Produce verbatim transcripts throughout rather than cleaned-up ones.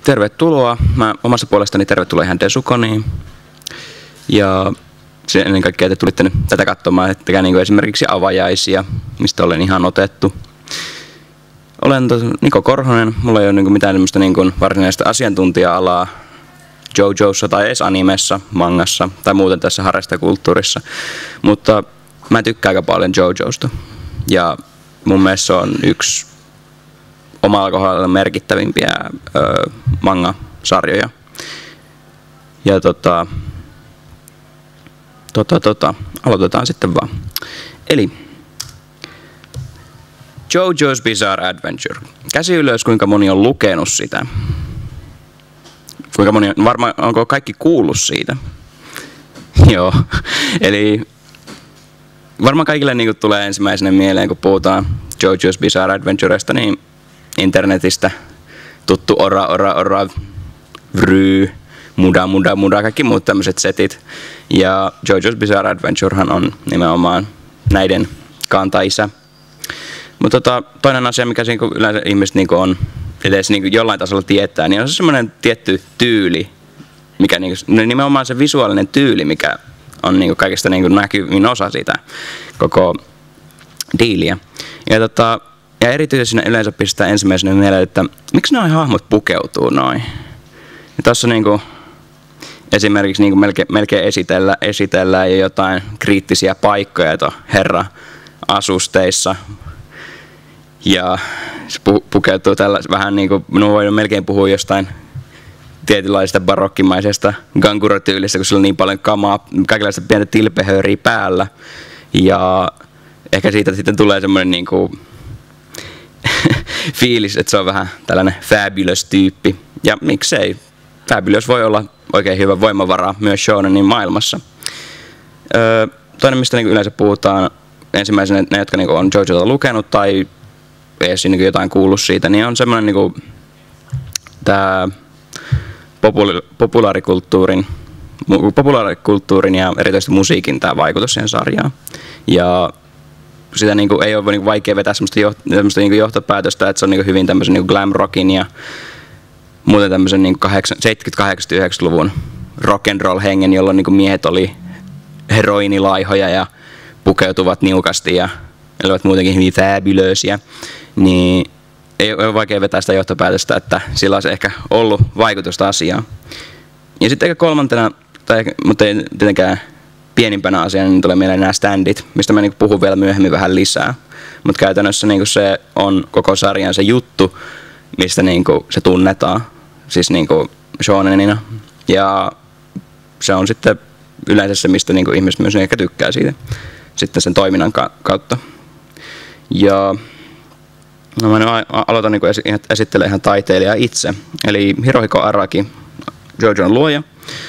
tervetuloa. Mä omasta puolestani tervetuloa ihan Desukoniin. Ja se ennen kaikkea te tulitte nyt tätä katsomaan, että niin kuin esimerkiksi avajaisia, mistä olen ihan otettu. Olen Niko Korhonen, mulla ei ole niin mitään niin kuin varsinaista asiantuntija-alaa JoJossa tai edes animessa, mangassa tai muuten tässä harrastajakulttuurissa, mutta mä tykkään aika paljon JoJosta. Ja mun mielestä se on yksi omalla kohdalla merkittävimpiä ö, manga-sarjoja. Ja tota, tota, tota, aloitetaan sitten vaan. Eli JoJo's Bizarre Adventure. Käsi ylös, kuinka moni on lukenut sitä. Kuinka moni on, varmaan onko kaikki kuullut siitä. Joo, eli varmaan kaikille niin tulee ensimmäisenä mieleen, kun puhutaan JoJo's Bizarre Adventuresta, niin internetistä tuttu ora, ora, ora, vry, muda, muda, muda, kaikki muut tämmöiset setit. Ja JoJo's Bizarre Adventurehan on nimenomaan näiden kantaisä. Mutta tota, toinen asia, mikä yleensä ihmiset niinku on edes niinku jollain tasolla tietää, niin on se semmoinen tietty tyyli, mikä niinku, nimenomaan se visuaalinen tyyli, mikä on niinku kaikista niinku näkyvin osa siitä koko diiliä. Ja, tota, ja erityisesti yleensä pistää ensimmäisenä mieleen, että miksi nämä hahmot pukeutuu noin. Ja tossa niinku esimerkiksi niinku melkein, melkein esitellä, esitellään jo jotain kriittisiä paikkoja to herra asusteissa. Ja se pu- pukeutuu tällä vähän niinku, no voin melkein puhua jostain tietynlaisesta barokkimaisesta Ganguro-tyylistä, kun sillä on niin paljon kamaa, kaikenlaista pientä tilpehööriä päällä. Ja ehkä siitä sitten tulee semmoinen niinku fiilis, että se on vähän tällainen fabulous-tyyppi. Ja miksei, fabulous voi olla oikein hyvä voimavara myös shounenin maailmassa. Öö, toinen, mistä niinku yleensä puhutaan, ensimmäisenä ne, jotka niinku on JoJota lukenut tai edes niinku jotain kuullut siitä, niin on semmoinen niinku tää popula- populaarikulttuurin, populaarikulttuurin ja erityisesti musiikin tää vaikutus siihen sarjaan. Ja sitä niinku ei ole niinku vaikea vetää semmoista, jo, semmoista niinku johtopäätöstä, että se on niinku hyvin tämmöisen niinku glam rockin ja muuten tämmöisen niinku seitsemänkymmentä-kahdeksankymmentä-yhdeksänkymmentäluvun rock'n'roll hengen, jolloin niinku miehet oli heroinilaihoja ja pukeutuvat niukasti ja olivat muutenkin hyvin fabulösiä, niin ei ole vaikea vetää sitä johtopäätöstä, että sillä olisi ehkä ollut vaikutusta asiaan. Ja sitten ehkä kolmantena, tai ehkä, mutta ei tietenkään pienimpänä asiana, niin tulee mieleen nämä standit, mistä mä niin puhun vielä myöhemmin vähän lisää. Mutta käytännössä niin se on koko sarjan se juttu, mistä niin se tunnetaan, siis niin shounenina. Ja se on sitten yleensä se, mistä niin ihmiset myös ehkä tykkää siitä sitten sen toiminnan kautta. Ja no mä nyt aloitan niin esittelemaan ihan taiteilijaa itse. Eli Hirohiko Araki, JoJon luoja,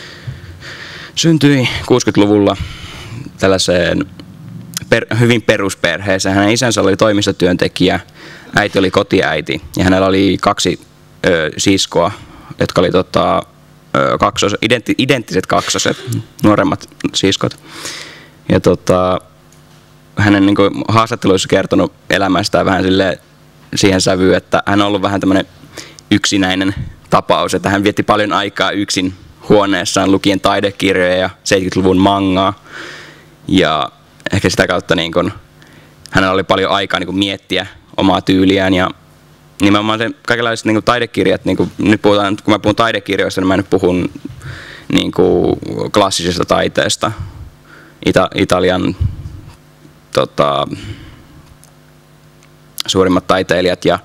syntyi kuusikymmentäluvulla tällaiseen per, hyvin perusperheeseen. Hänen isänsä oli toimistotyöntekijä, äiti oli kotiäiti ja hänellä oli kaksi ö, siskoa, jotka oli tota, ö, kaksos, identi, identtiset kaksoset, nuoremmat siskot. Ja tota, hänen niin kuin, haastatteluissa kertonut elämästään vähän silleen, siihen sävyyn, että hän on ollut vähän tämmöinen yksinäinen tapaus, että hän vietti paljon aikaa yksin huoneessaan lukien taidekirjoja ja seitsemänkymmentäluvun mangaa. Ja ehkä sitä kautta niin kun, hänellä oli paljon aikaa niin kun miettiä omaa tyyliään ja nimenomaan se kaikenlaiset niin kun taidekirjat, niin kun, nyt puhutaan, kun mä puhun taidekirjoista, niin mä nyt puhun niin kun, klassisesta taiteesta, Ita- Italian tota, suurimmat taiteilijat ja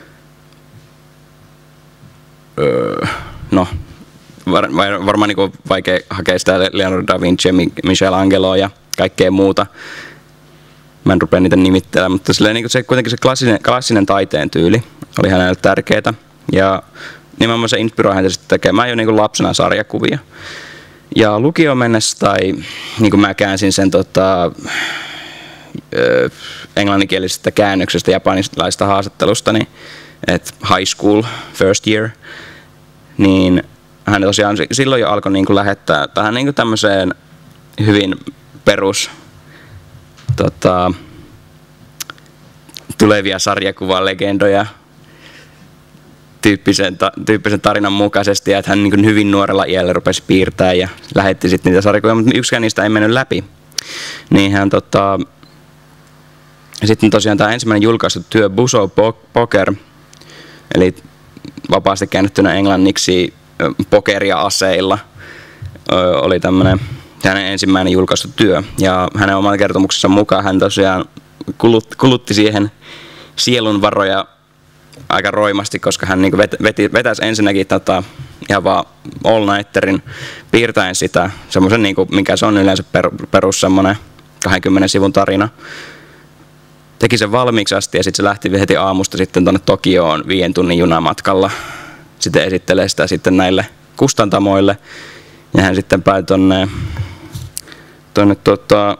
öö, no var, var, varmaan niin vaikea hakea sitä Leonardo da Vinci ja Michelangeloa ja kaikkea muuta. Mä en rupea niitä nimittelemään, mutta silleen, niin se, kuitenkin se klassinen, klassinen taiteen tyyli oli hänelle tärkeää. Ja nimenomaan se inspiroi häntä sitten tekemään jo niin lapsena sarjakuvia. Ja lukioon mennessä, tai niin kuin mä käänsin sen tota, ö, englanninkielisestä käännöksestä japanilaisesta haastattelusta, niin, että high school, first year, niin hän tosiaan silloin jo alkoi niin kuin lähettää tähän niin kuin tämmöiseen hyvin perus tota, tulevia sarjakuvalegendoja tyyppisen, ta, tyyppisen tarinan mukaisesti, ja että hän niin kuin hyvin nuorella iällä rupesi piirtämään ja lähetti sitten niitä sarjakuvia, mutta yksikään niistä ei mennyt läpi. Niin hän tota, sitten tosiaan tämä ensimmäinen julkaistu työ Buso Poker, eli vapaasti käännettynä englanniksi pokeria aseilla, oli tämmöinen hänen ensimmäinen julkaistu työ. Ja hänen oman kertomuksensa mukaan hän tosiaan kulutti, kulutti siihen sielunvaroja aika roimasti, koska hän niin vet, veti, vetäisi ensinnäkin tota, ihan vaan all-nighterin piirtäen sitä, semmoisen, niin mikä se on yleensä per, perus semmoinen kahdenkymmenen sivun tarina. Teki sen valmiiksi asti ja sitten se lähti heti aamusta sitten tuonne Tokioon viiden tunnin junamatkalla. Sitten esittelee sitä sitten näille kustantamoille. Ja hän sitten päätyi tuonne, tuonne tuota,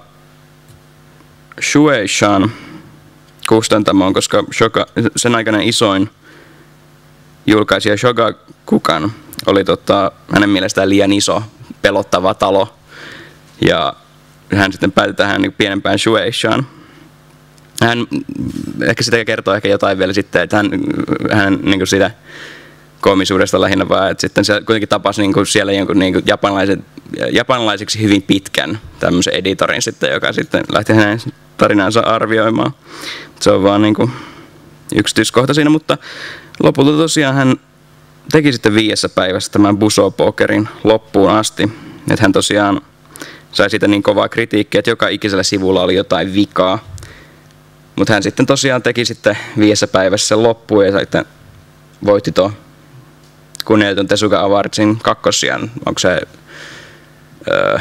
Shueishan kustantamoon, koska Shoga, sen aikainen isoin julkaisija Shogakukan oli tota, hänen mielestään liian iso, pelottava talo. Ja hän sitten päätyi tähän niin pienempään Shueishaan. Hän ehkä sitä kertoo ehkä jotain vielä sitten, että hän, hän niin siitä koomisuudesta lähinnä vaan, että sitten se kuitenkin tapasi niin siellä jonkun niin japanilaiseksi hyvin pitkän tämmöisen editorin sitten, joka sitten lähti hänen tarinansa arvioimaan. Se on vaan niin kuin yksityiskohta siinä, mutta lopulta tosiaan hän teki sitten viidessä päivässä tämän Buso Pokerin loppuun asti. Että hän tosiaan sai siitä niin kovaa kritiikkiä, että joka ikisellä sivulla oli jotain vikaa. Mutta hän sitten tosiaan teki sitten viidessä päivässä sen loppuun ja sitten voitti tuon kunnioitun Tezuka Awardsin kakkossijan. Onko se... Öö,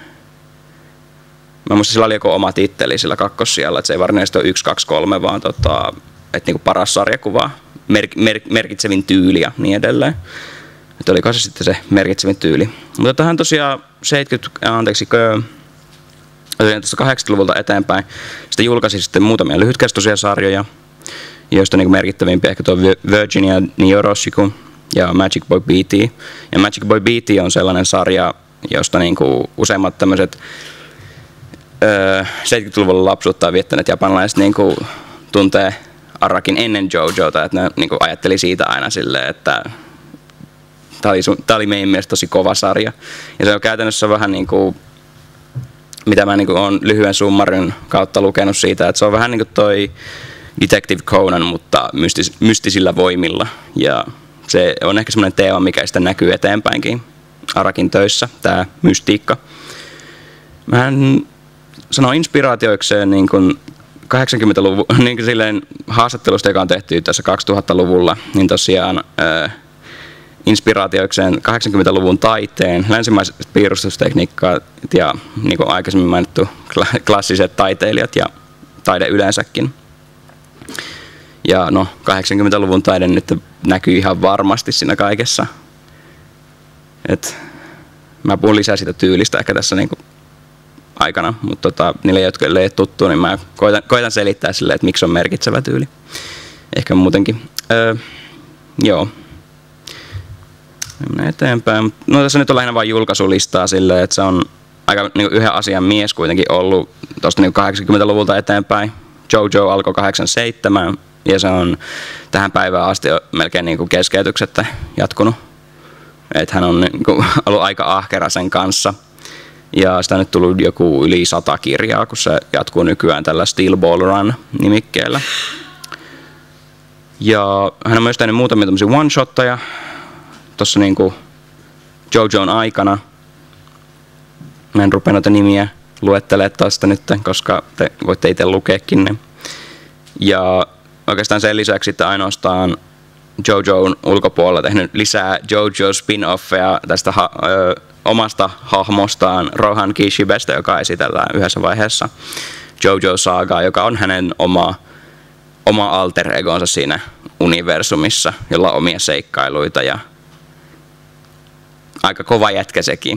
mä muistan, sillä oli joku oma titteli sillä kakkossijalla, että se ei varsinaisesti ole yksi, kaksi, kolme, vaan tota, että niinku paras sarjakuva, mer, mer, merkitsevin tyyli ja niin edelleen. Että oliko se sitten se merkitsevin tyyli. Mutta tähän tosiaan seitsemänkymmentä, anteeksi, kahdeksankymmentäluvulta eteenpäin sitten julkaisi sitten muutamia lyhytkestoisia sarjoja, joista niin merkittävimpiä ehkä tuo Virginia Niyoroshiko ja Magic Boy B T. Ja Magic Boy B T on sellainen sarja, josta niin kuin useimmat tämmöiset öö, seitsemänkymmentäluvulla lapsuuttaan viettäneet japanilaiset niin kuin tuntee Arakin ennen JoJota, että ne niin kuin ajatteli siitä aina silleen, että tämä oli, tämä oli meidän mielestä tosi kova sarja. Ja se on käytännössä vähän niin kuin, mitä mä niin kuin olen lyhyen summarin kautta lukenut siitä, että se on vähän niin kuin toi Detective Conan, mutta mystis, mystisillä voimilla. Ja se on ehkä semmoinen teema, mikä sitten näkyy eteenpäinkin Arakin töissä, tämä mystiikka. Mä sanon inspiraatioikseen niin kuin kahdeksankymmentäluvun niin kuin silleen haastattelusta, joka on tehty tässä kaksituhattaluvulla, niin tosiaan ää, inspiraatioikseen kahdeksankymmentäluvun taiteen, länsimaiset piirustustekniikkaat ja niin kuin aikaisemmin mainittu klassiset taiteilijat ja taide yleensäkin. Ja no, kahdeksankymmentäluvun taide nyt näkyy ihan varmasti siinä kaikessa. Et mä puhun lisää siitä tyylistä ehkä tässä niinku aikana, mutta tota, niille, jotka ei ole tuttu, niin mä koitan, koitan selittää silleen, että miksi on merkitsevä tyyli. Ehkä muutenkin. Öö, joo. Mennään eteenpäin. No tässä nyt on lähinnä vain julkaisulistaa silleen, että se on aika niinku yhden asian mies kuitenkin ollut tuosta niinku kahdeksankymmentäluvulta eteenpäin. JoJo alkoi kahdeksankymmentäseitsemän ja se on tähän päivään asti melkein niinku keskeytyksettä jatkunut. Että hän on niinku ollut aika ahkera sen kanssa. Ja sitä on nyt tullut joku yli sata kirjaa, kun se jatkuu nykyään tällä Steel Ball Run-nimikkeellä. Ja hän on myös tehnyt muutamia tämmöisiä one-shotteja tuossa niinku JoJon aikana. Mä en rupea noita nimiä luettelemaan tästä nyt, koska te voitte itse lukeekin ne. Ja oikeastaan sen lisäksi sitten ainoastaan JoJon ulkopuolella tehnyt lisää JoJo spin-offeja tästä ha- ö, omasta hahmostaan Rohan Kishibestä, joka esitellään yhdessä vaiheessa JoJo Sagaa, joka on hänen oma, oma alter egonsa siinä universumissa, jolla on omia seikkailuita ja aika kova jätkä sekin.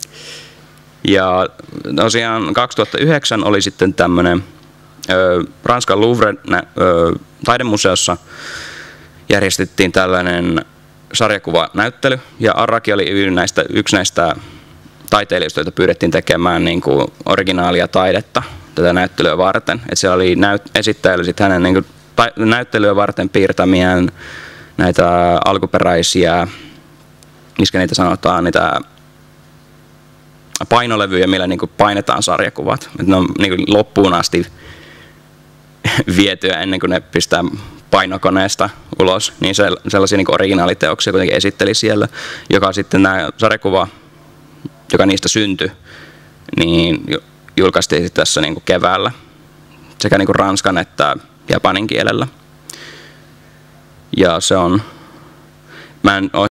Ja tosiaan kaksituhattayhdeksän oli sitten tämmöinen ö, Ranskan Louvren ö, taidemuseossa järjestettiin tällainen sarjakuvanäyttely, ja Araki oli näistä, yksi näistä taiteilijoista, joita pyydettiin tekemään niin kuin originaalia taidetta tätä näyttelyä varten. Et siellä oli näyt- esittäjällä sit hänen niin kuin ta- näyttelyä varten piirtämiään näitä alkuperäisiä, miskä niitä sanotaan, niitä painolevyjä, millä niin kuin painetaan sarjakuvat. Et ne on niin kuin loppuun asti vietyä ennen kuin ne pistää painokoneesta ulos, niin se, sellaisia niin kuin originaaliteoksia kuitenkin esitteli siellä, joka sitten nämä sarjakuva, joka niistä syntyi, niin julkaistiin sitten tässä niin kuin keväällä sekä niin kuin ranskan että japanin kielellä. Ja se on, mä en ole